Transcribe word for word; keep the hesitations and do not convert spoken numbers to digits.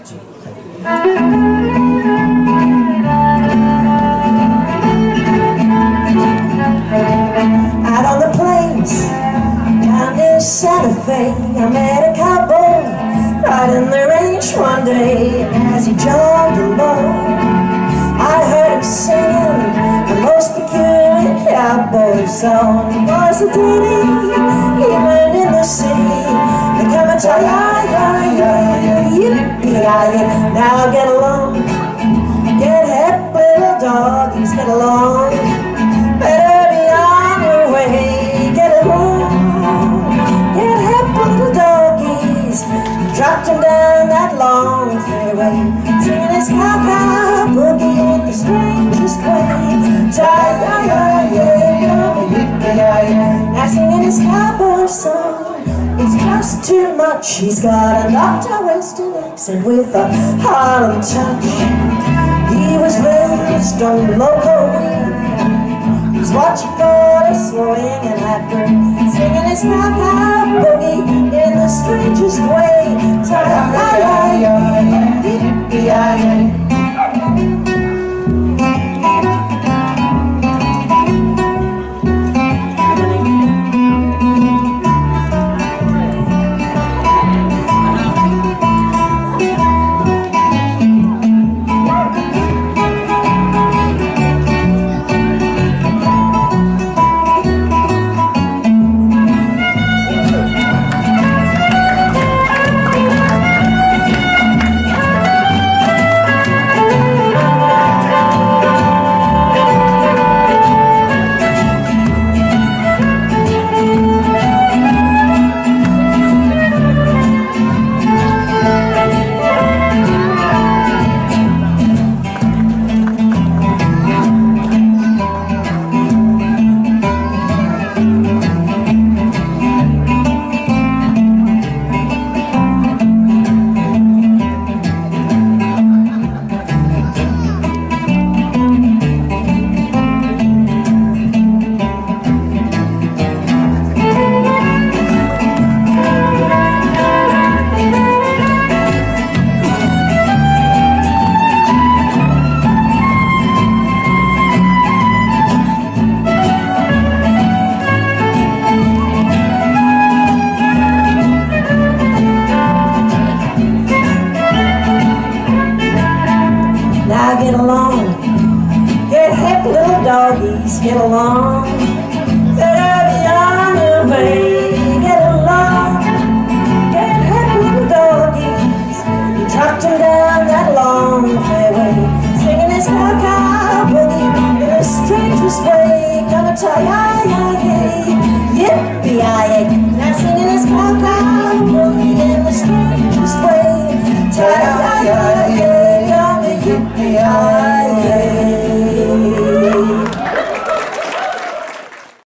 Out on the plains, down near Santa Fe, I met a cowboy right in the range one day. As he jogged along, I heard him singing the most peculiar cowboy song. It was a ditty he learned in the city. They come and tell ya, ya, ya, ya, yippee-yi-yi. Now get along, get hip, little doggies, get along. Better be on your way, get along, get hip, little doggies. He dropped him down that long fairway, singing his cow-cow boogie in the strangest way. Tie-yi-yi-yi, yippee-yi-yi. Now singing his cowboy song, it's just too much. He's got a knocked-out-western accent with a Harlem touch. He was raised on local weed. He's watching for a swing and laughter, singing his cow-cow boogie in the strangest way. Tie-yi-yi-yi, yippee-yi-yi. Now get along, get hip, little doggies, get along. Better be on your way, get along, get hip, little doggies. He dropped him down that long fairway, singing his cow-cow boogie in the strangest way. Come and tie-yi-yi-yi, yippee-yi-yi. Now singing his cow-cow boogie in the strangest way. Tie-yi-yi-yi.